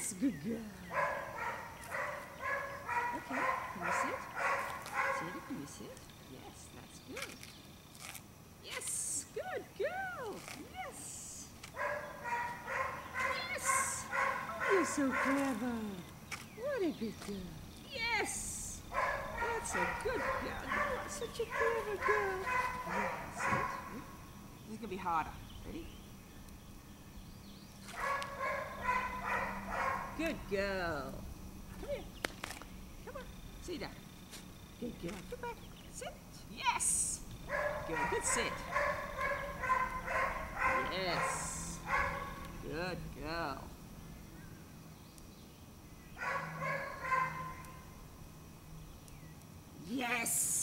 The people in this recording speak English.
Yes, good girl. Okay, can you sit? Cedar, can you sit? Yes, that's good. Yes, good girl. Yes. Yes. Oh, you're so clever. What a good girl. Yes. That's a good girl. You are such a clever girl. Yeah, sit. This is going to be harder. Ready? Good girl. Come here. Come on. Cedar. Good girl. Come back. Sit. Yes. Good. Good sit. Yes. Good girl. Yes.